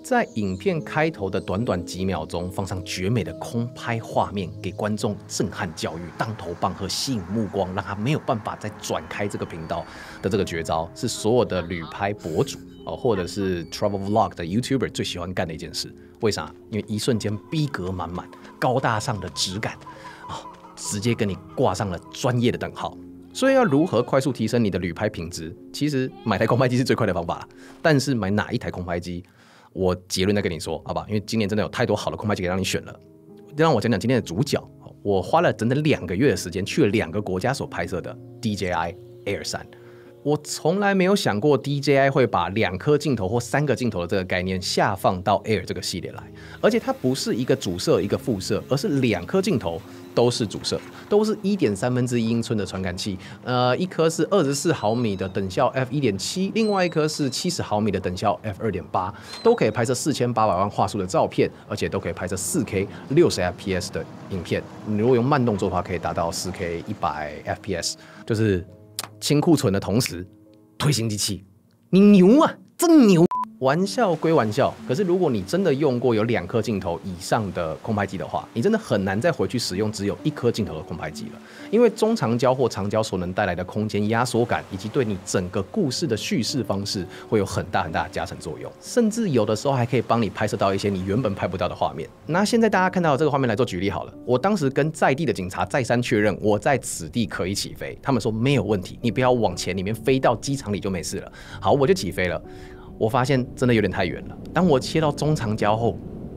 在影片开头的短短几秒钟放上绝美的空拍画面，给观众震撼教育、当头棒喝、吸引目光，让他没有办法再转开这个频道的这个绝招，是所有的旅拍博主或者是 travel vlog 的 YouTuber 最喜欢干的一件事。为啥？因为一瞬间逼格满满、高大上的质感直接跟你挂上了专业的等号。所以要如何快速提升你的旅拍品质？其实买台空拍机是最快的方法啦。但是买哪一台空拍机，我结论再跟你说，好吧？因为今年真的有太多好的空拍机可以让你选了。让我讲讲今天的主角。我花了整整2个月的时间，去了2个国家所拍摄的 DJI Air 3。我从来没有想过 DJI 会把2颗镜头或3个镜头的这个概念下放到 Air 这个系列来，而且它不是一个主摄一个副摄，而是2颗镜头都是主摄，都是1.1/3英寸的传感器，一颗是24毫米的等效 f1.7， 另外一颗是70毫米的等效 f2.8， 都可以拍摄4800万画素的照片，而且都可以拍摄 4K 60fps 的影片。你如果用慢动作的话，可以达到 4K 100fps， 就是清库存的同时推新机器，你牛啊，真牛！玩笑归玩笑，可是如果你真的用过有2颗镜头以上的空拍机的话，你真的很难再回去使用只有1颗镜头的空拍机了，因为中长焦或长焦所能带来的空间压缩感，以及对你整个故事的叙事方式会有很大的加成作用，甚至有的时候还可以帮你拍摄到一些你原本拍不到的画面。拿现在大家看到的这个画面来做举例好了，我当时跟在地的警察再三确认我在此地可以起飞，他们说没有问题，你不要往前里面飞到机场里就没事了。好，我就起飞了。我发现真的有点太远了。当我切到中长焦后，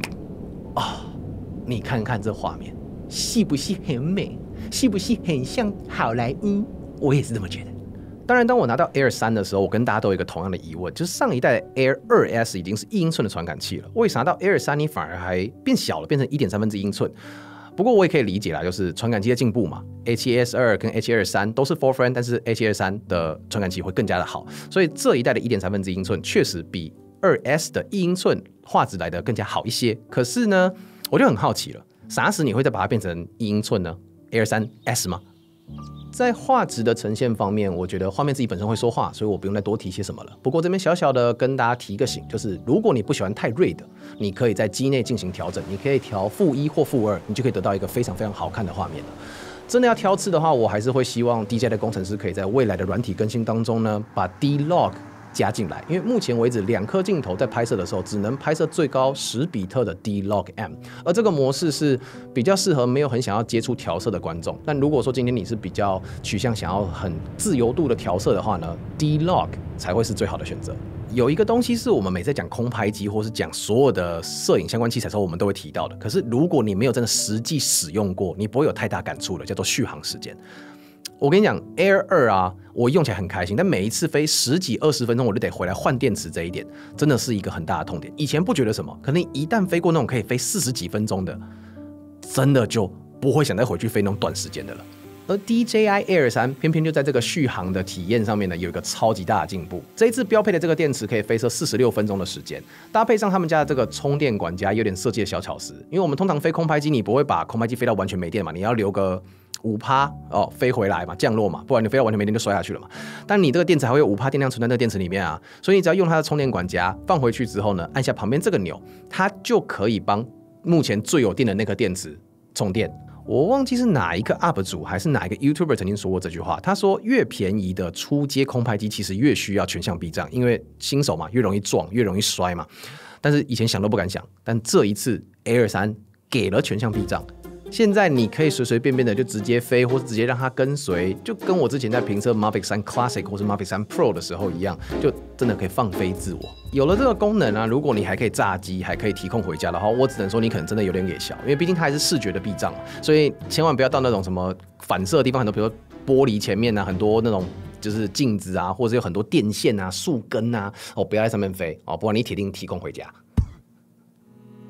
你看看这画面，是不是很美？是不是很像好莱坞？我也是这么觉得。当然，当我拿到 Air 3的时候，我跟大家都有一个同样的疑问，就是上一代的 Air 2S 已经是1英寸的传感器了，为啥到 Air 3你反而还变小了，变成1.3英寸？不过我也可以理解啦，就是传感器的进步嘛。H1S2 跟 H2S3 都是 full frame， 但是 H2S3 的传感器会更加的好，所以这一代的1.3英寸确实比 2S 的1英寸画质来的更加好一些。可是呢，我就很好奇了，啥时你会再把它变成1英寸呢？ Air 3S 吗？在画质的呈现方面，我觉得画面自己本身会说话，所以我不用再多提些什么了。不过这边小小的跟大家提个醒，就是如果你不喜欢太锐的，你可以在机内进行调整，你可以调-1或-2，你就可以得到一个非常非常好看的画面了。真的要挑刺的话，我还是会希望 DJI 的工程师可以在未来的软体更新当中呢，把 D-Log 加进来，因为目前为止2颗镜头在拍摄的时候只能拍摄最高10比特的 D-Log M， 而这个模式是比较适合没有很想要接触调色的观众。但如果说今天你是比较取向想要很自由度的调色的话呢， D-Log 才会是最好的选择。有一个东西是我们每次讲空拍机或是讲所有的摄影相关器材的时候我们都会提到的，可是如果你没有真的实际使用过，你不会有太大感触的，叫做续航时间。我跟你讲 Air 2啊，我用起来很开心，但每一次飞10几20分钟我就得回来换电池，这一点真的是一个很大的痛点。以前不觉得什么，可能一旦飞过那种可以飞40几分钟的，真的就不会想再回去飞那种短时间的了。而 DJI Air 3偏偏就在这个续航的体验上面呢，有一个超级大的进步。这一次标配的这个电池可以飞射46分钟的时间，搭配上他们家的这个充电管家，有点设计的小巧思。因为我们通常飞空拍机，你不会把空拍机飞到完全没电嘛，你要留个5%飞回来嘛，降落嘛，不然你飞到完全没电就摔下去了嘛。但你这个电池还会有5%电量存在那个电池里面啊，所以你只要用它的充电管家放回去之后呢，按下旁边这个钮，它就可以帮目前最有电的那颗电池充电。我忘记是哪一个 UP 主还是哪一个 YouTuber 曾经说过这句话，他说越便宜的初阶空拍机其实越需要全向避障，因为新手嘛，越容易撞越容易摔嘛。但是以前想都不敢想，但这一次 Air 3给了全向避障，现在你可以随随便便的就直接飞，或是直接让它跟随，就跟我之前在评测 Mavic 3 Classic 或是 Mavic 3 Pro 的时候一样，就真的可以放飞自我。有了这个功能啊，如果你还可以炸机，还可以提供回家的话，我只能说你可能真的有点野小，因为毕竟它还是视觉的避障，所以千万不要到那种什么反射的地方，很多比如说玻璃前面啊，很多那种就是镜子啊，或者有很多电线啊、树根啊，不要在上面飞不然你铁定提供回家。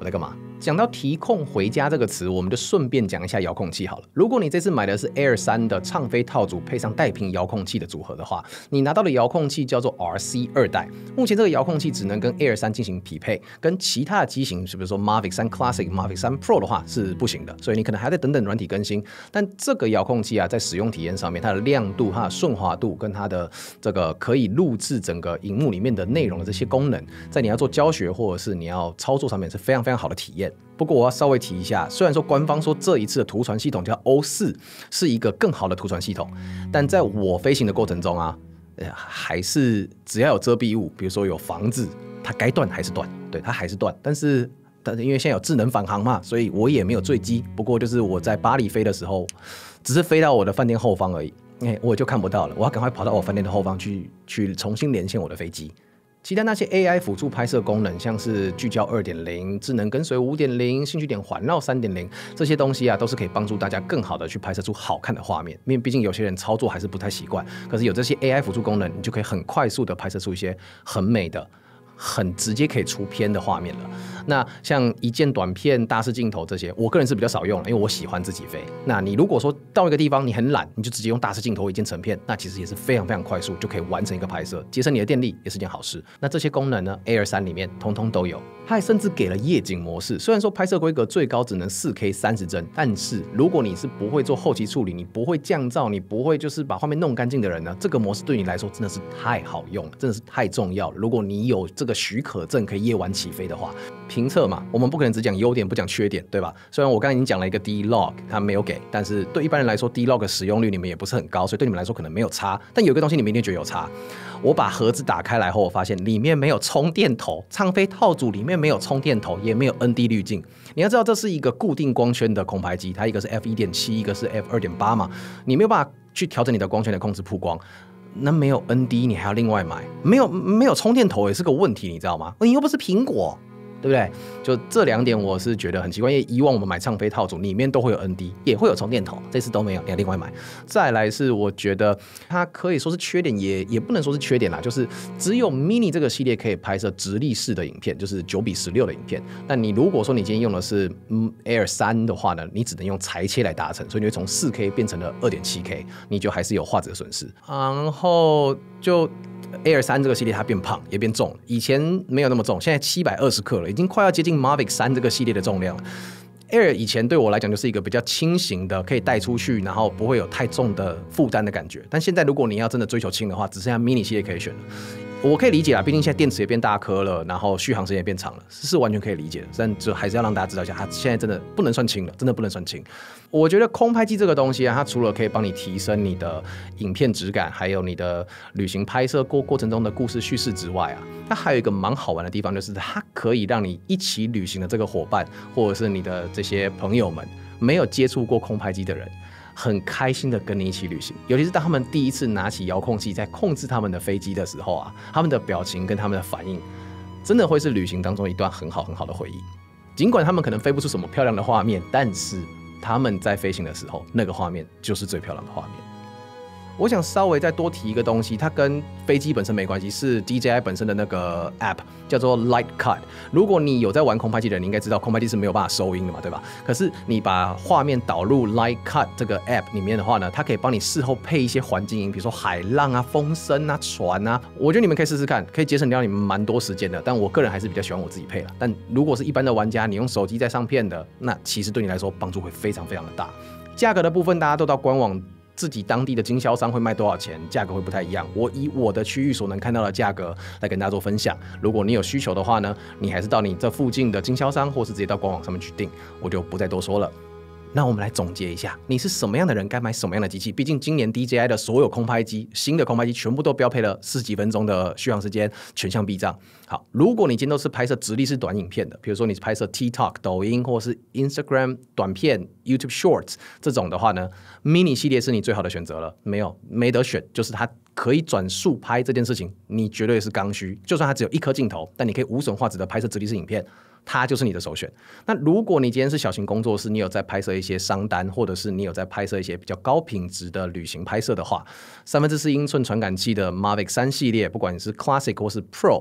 我在干嘛？讲到提控回家这个词，我们就顺便讲一下遥控器好了。如果你这次买的是 Air 3的畅飞套组配上带屏遥控器的组合的话，你拿到的遥控器叫做 RC 2代。目前这个遥控器只能跟 Air 3进行匹配，跟其他的机型，比如说 Mavic 3 Classic、Mavic 3 Pro 的话是不行的，所以你可能还得等等软体更新。但这个遥控器啊，在使用体验上面，它的亮度、它的顺滑度跟它的这个可以录制整个荧幕里面的内容的这些功能，在你要做教学或者是你要操作上面是非常非常好的体验。不过我要稍微提一下，虽然说官方说这一次的图传系统叫 O4 是一个更好的图传系统，但在我飞行的过程中啊，还是只要有遮蔽物，比如说有房子，它该断还是断，对，它还是断。但是因为现在有智能返航嘛，所以我也没有坠机。不过就是我在巴黎飞的时候，只是飞到我的饭店后方而已，我就看不到了，我要赶快跑到我饭店的后方去重新连线我的飞机。其他那些 AI 辅助拍摄功能，像是聚焦 2.0、智能跟随 5.0、兴趣点环绕 3.0 这些东西啊，都是可以帮助大家更好的去拍摄出好看的画面。因为毕竟有些人操作还是不太习惯，可是有这些 AI 辅助功能，你就可以很快速的拍摄出一些很美的、很直接可以出片的画面了。那像一键短片、大视镜头这些，我个人是比较少用了，因为我喜欢自己飞。那你如果说到一个地方你很懒，你就直接用大视镜头一键成片，那其实也是非常非常快速就可以完成一个拍摄，节省你的电力也是件好事。那这些功能呢 ，Air 3里面通通都有。它还甚至给了夜景模式，虽然说拍摄规格最高只能 4K 30帧，但是如果你是不会做后期处理，你不会降噪，你不会就是把画面弄干净的人呢，这个模式对你来说真的是太好用了，真的是太重要了。如果你有这个许可证可以夜晚起飞的话，评测嘛，我们不可能只讲优点不讲缺点，对吧？虽然我刚才已经讲了一个 D-Log， 它没有给，但是对一般人来说 D-Log 使用率你们也不是很高，所以对你们来说可能没有差。但有一个东西你们一定觉得有差。我把盒子打开来后，我发现里面没有充电头，畅飞套组里面没有充电头，也没有 ND 滤镜。你要知道，这是一个固定光圈的空拍机，它一个是 F1.7， 一个是 F2.8 嘛，你没有办法去调整你的光圈来控制曝光。那没有 ND， 你还要另外买，没有充电头也是个问题，你知道吗？你又不是苹果。对不对？就这2点我是觉得很奇怪，因为以往我们买畅飞套组里面都会有 ND， 也会有充电头，这次都没有，你要另外买。再来是我觉得它可以说是缺点，也不能说是缺点啦，就是只有 Mini 这个系列可以拍摄直立式的影片，就是9:16的影片。但你如果说你今天用的是Air 3的话呢，你只能用裁切来达成，所以你会从 4K 变成了 2.7K， 你就还是有画质的损失。然后就Air 3这个系列它变胖也变重了，以前没有那么重，现在720克了，已经快要接近 Mavic 3这个系列的重量了。Air 以前对我来讲就是一个比较轻型的，可以带出去，然后不会有太重的负担的感觉。但现在如果你要真的追求轻的话，只剩下 Mini 系列可以选了。我可以理解啦，毕竟现在电池也变大颗了，然后续航时间也变长了，是完全可以理解的。但就还是要让大家知道一下，它现在真的不能算轻了，真的不能算轻。我觉得空拍机这个东西啊，它除了可以帮你提升你的影片质感，还有你的旅行拍摄过程中的故事叙事之外啊，它还有一个蛮好玩的地方，就是它可以让你一起旅行的这个伙伴，或者是你的这些朋友们，没有接触过空拍机的人，很开心的跟你一起旅行，尤其是当他们第一次拿起遥控器在控制他们的飞机的时候啊，他们的表情跟他们的反应，真的会是旅行当中一段很好很好的回忆。尽管他们可能飞不出什么漂亮的画面，但是他们在飞行的时候，那个画面就是最漂亮的画面。我想稍微再多提一个东西，它跟飞机本身没关系，是 DJI 本身的那个 App 叫做 Light Cut。如果你有在玩空拍机的人，你应该知道空拍机是没有办法收音的嘛，对吧？可是你把画面导入 Light Cut 这个 App 里面的话呢，它可以帮你事后配一些环境音，比如说海浪啊、风声啊、船啊。我觉得你们可以试试看，可以节省掉你们蛮多时间的。但我个人还是比较喜欢我自己配了。但如果是一般的玩家，你用手机在上片的，那其实对你来说帮助会非常非常的大。价格的部分，大家都到官网自己当地的经销商会卖多少钱，价格会不太一样。我以我的区域所能看到的价格来跟大家做分享。如果你有需求的话呢，你还是到你这附近的经销商，或是直接到官网上面去订，我就不再多说了。那我们来总结一下，你是什么样的人该买什么样的机器。毕竟今年 DJI 的所有空拍机，新的空拍机全部都标配了40几分钟的续航时间，全向避障。好，如果你今天都是拍摄直立式短影片的，比如说你是拍摄 TikTok 抖音或是 Instagram 短片 YouTube Shorts 这种的话呢， Mini 系列是你最好的选择了。没得选，就是它可以转速拍这件事情，你绝对是刚需。就算它只有一颗镜头，但你可以无损画质的拍摄直立式影片，它就是你的首选。那如果你今天是小型工作室，你有在拍摄一些商单，或者是你有在拍摄一些比较高品质的旅行拍摄的话，4/3英寸传感器的 Mavic 3系列，不管你是 Classic 或是 Pro，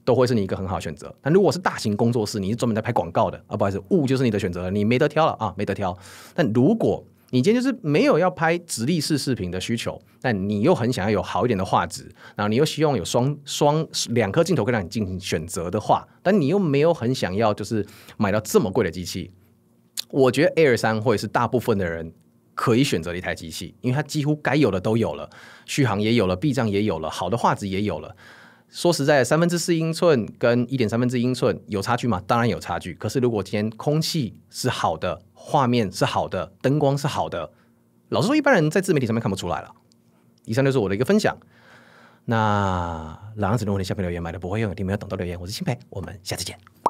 都会是你一个很好的选择。但如果是大型工作室，你是专门在拍广告的啊，不好意思，雾就是你的选择了，你没得挑了啊，没得挑。但如果你今天就是没有要拍直立式视频的需求，但你又很想要有好一点的画质，然后你又希望有两颗镜头可以让你进行选择的话，但你又没有很想要就是买到这么贵的机器，我觉得 Air 3会是大部分的人可以选择的一台机器，因为它几乎该有的都有了，续航也有了，避障也有了，好的画质也有了。说实在的，4/3英寸跟1.3英寸有差距吗？当然有差距。可是如果今天空气是好的，画面是好的，灯光是好的，老实说，一般人在自媒体上面看不出来了。以上就是我的一个分享。那老样子，如果你下面留言买的不会用，一定没有等到留言，我是新培，我们下次见。